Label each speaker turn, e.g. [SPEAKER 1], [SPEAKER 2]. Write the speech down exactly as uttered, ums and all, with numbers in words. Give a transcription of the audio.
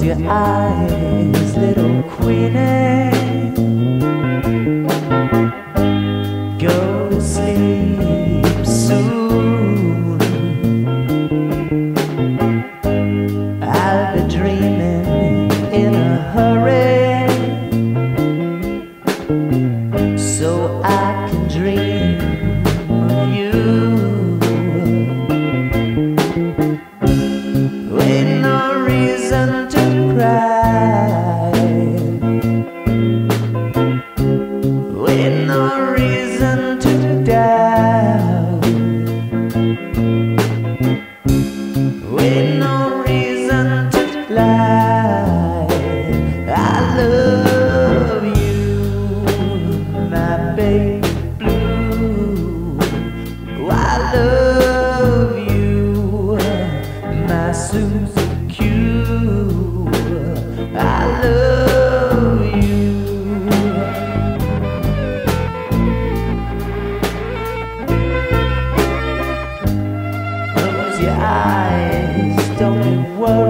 [SPEAKER 1] Close your eyes, little queenie. Go to sleep soon. I'll be dreaming in a hurry, so I can dream of you. Ain't no reason to cry, ain't no reason to doubt, ain't no reason to lie. I love you, my baby blue. Oh, I love you, my Susie Q. I love you. Close your eyes, don't you worry.